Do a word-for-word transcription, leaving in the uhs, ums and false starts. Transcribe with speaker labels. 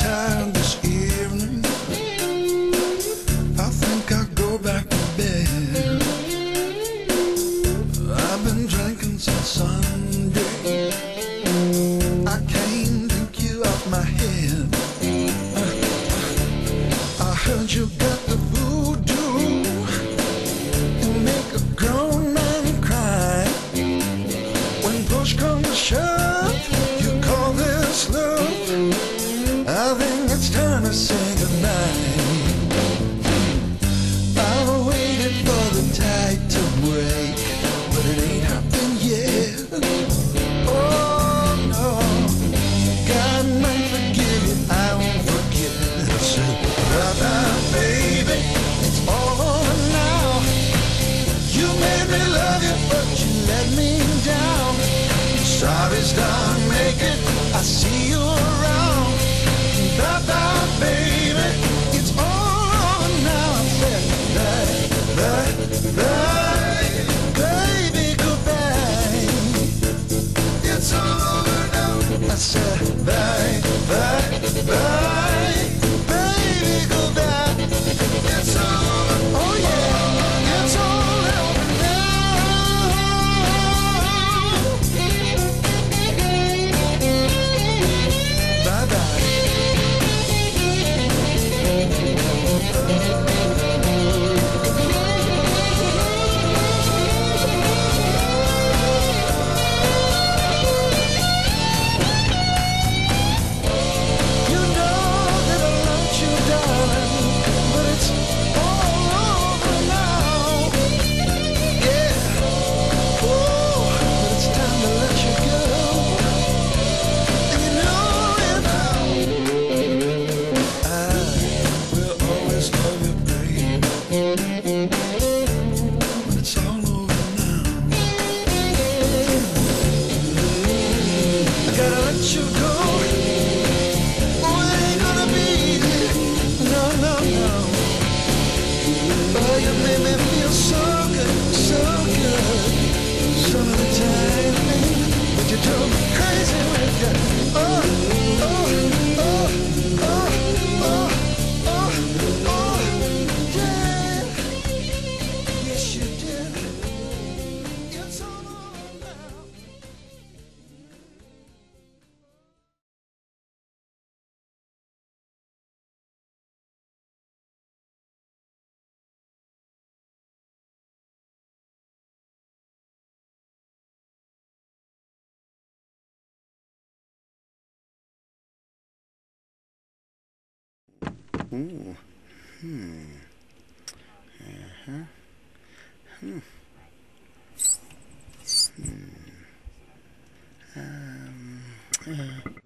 Speaker 1: tired this evening. I think I'll go back to bed. I've been drinking since Sunday. I can't think you off my head. I heard you got the voodoo and make a grown man cry. When push comes to shove, you call this love. I think it's time to say goodnight. I've waited for the tide to break, but it ain't happened yet. Oh no, God might forgive you, I won't forget. So, bye-bye, baby, it's all over now. You made me love you, but you let me down. Sorry's done, make it, I see you around. Bye-bye, baby, it's all over now. I said, bye, bye, bye, baby, goodbye. It's all over now. I said, bye, bye, bye, baby, goodbye. It's all over, oh yeah, it's all over now. Bye-bye. You made me feel so good, so good. Some of the time, but you drove me crazy with you. Oh, oh, oh, oh, oh, oh, oh, yeah. Yes, you did. It's all over now.
Speaker 2: Ooh. Hmm. Uh-huh. Hmm. Hmm. Um. Uh.